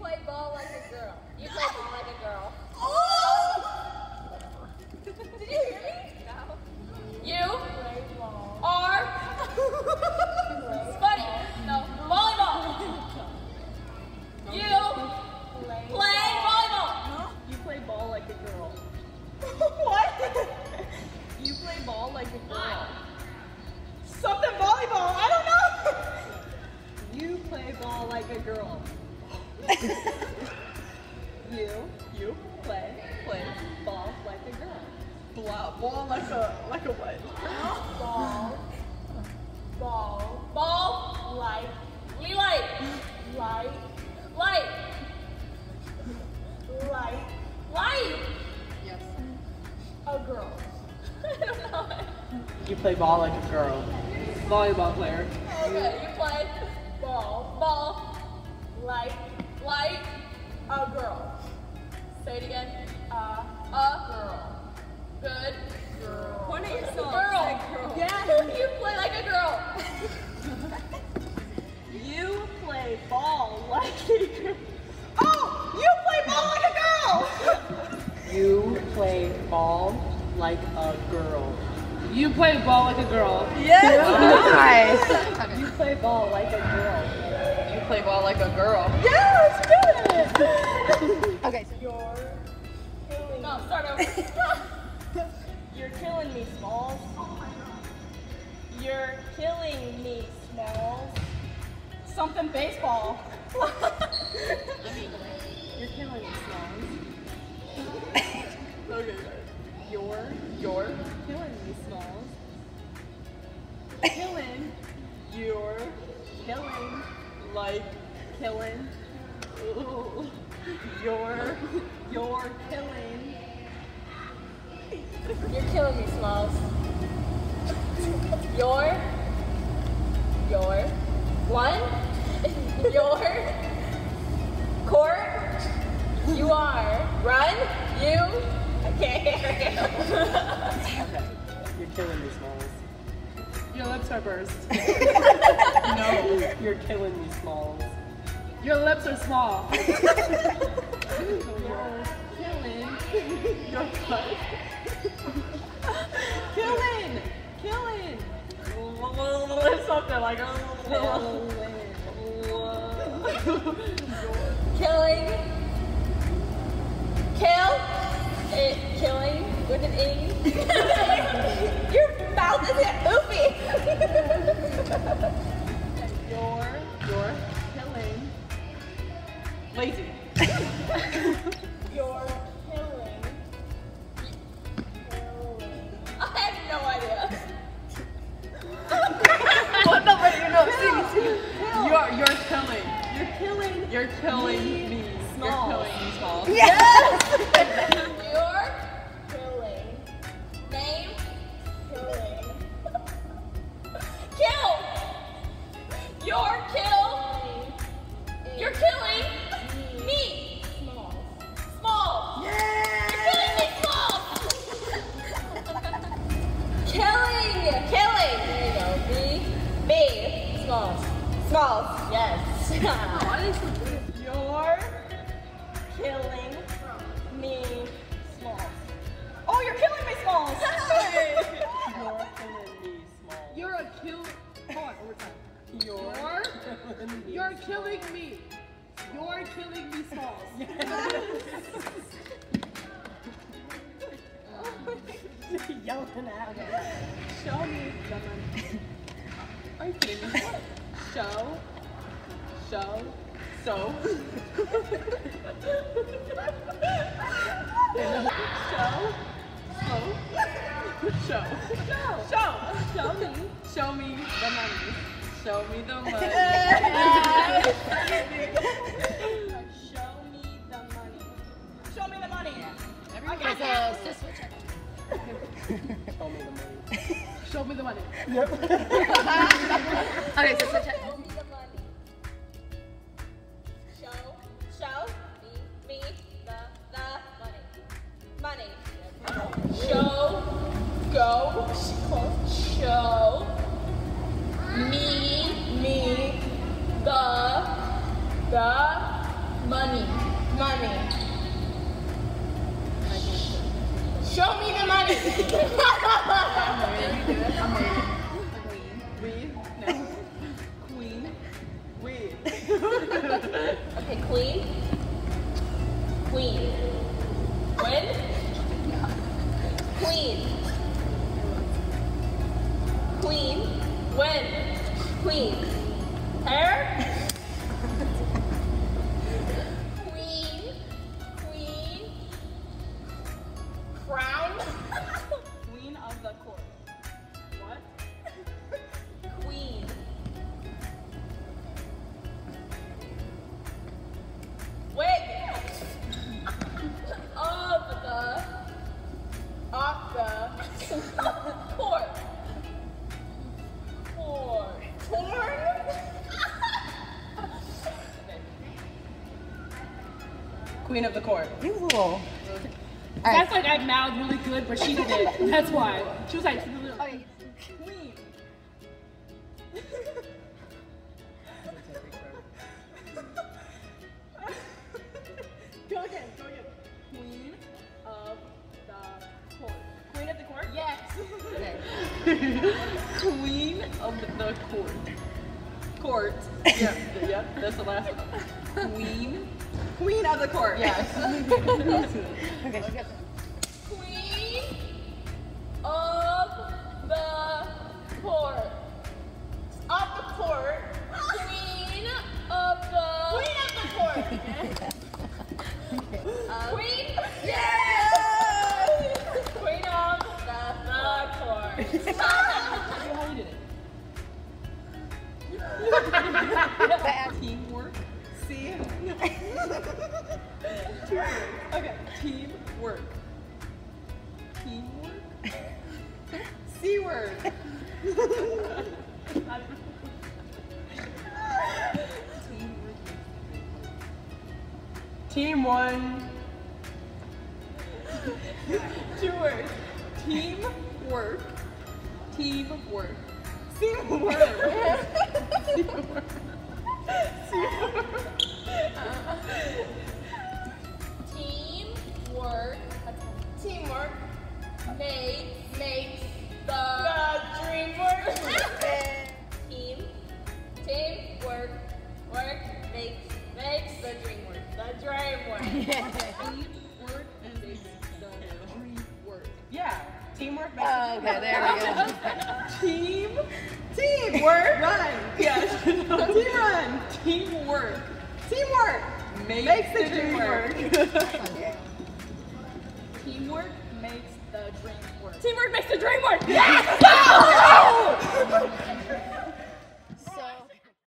play ball like a girl. You play ball like a girl. Oh! Did you hear me? No. You are funny. No, volleyball. You play volleyball. You play ball like a girl. What? You play ball like a girl. Something volleyball. I don't know. You play ball like a girl. You play ball like a girl. Ball like a what? Ball like light. Yes. A girl. I don't know. You play ball like a girl. Volleyball player. Okay, you play ball like a girl. Say it again. A girl. Good. Girl. Point at yourself. Girl. Yeah. You play like a girl. You play ball like a girl. Oh, you play ball like a girl. You play ball like a girl. You play ball like a girl. Yes. Nice. You play ball like a girl. You play ball like a girl. Yes, good. Okay. No, start over. You're killing me, Smalls. You're killing me, Smalls. Something baseball. You're killing me, Smalls. Okay. You're killing me, Smalls. Killing. You're killing. Like killing. Ooh. You're killing. You're killing me, Smalls. You're one. Your court. You are run. You. I can't hear you. Okay. You're killing me, Smalls. Your lips are burst. No, you're killing me, Smalls. Your lips are small. You're killing your butt. Killing. Something like Killing. Kill. Killing with an E. Your mouth isn't oopy. You're killing. Lazy. You're killing. I have no idea. What? No, wait, no, sing. You're killing. You're killing me. Smalls. You're killing me, Smalls. Yes! You're killing. Name. Killing. Kill! You're killing me. Small. Yeah. You're killing me, small. Killing. There you go. B. Smalls. Yes. You're killing me, Smalls. Oh, you're killing me, Smalls. You're killing me, Smalls. You're a kill. Hold on, over time. You're You're killing me. You're killing me, Smalls. Yelling at me. Show me the money. Are you kidding me? Show. Show me the money. Show me the money. Show me the money. Just switch it. Show me the money. Show me the money. Okay, so switch it. Show me the money. Show me the money. Show me the Money. Money. Show me the money. Weed. No. Queen. Weed. Okay, queen. Queen. When? Queen. Queen. When? Queen. Hair? Queen. Queen. Crown? Queen of the court. What? Queen. Wig. Of the court. Corn? Queen of the court. Beautiful. That's like I mouthed really good, but she didn't. That's why. She was like, Queen. Go again. Queen of the court. Queen of the court? Yes. Queen of the court. Court. Yep, that's the last one. Queen. Queen of the court. Yes. okay. Queen of the court. Of the court. Queen of the court. Queen? Yeah! Queen of the court. How you did it? Teamwork. See? Okay. Teamwork. Teamwork. C word. Team one. 2 words. Teamwork. Teamwork. Teamwork. Teamwork makes the dream work. Teamwork makes the dream work. The dream work. Teamwork makes the dream work. Yeah. Teamwork makes Oh, okay, there we go. Teamwork. Run. Yes. Team run. Teamwork. Teamwork makes the dream work. Teamwork makes the dream work. Teamwork makes the dream work. Yeah!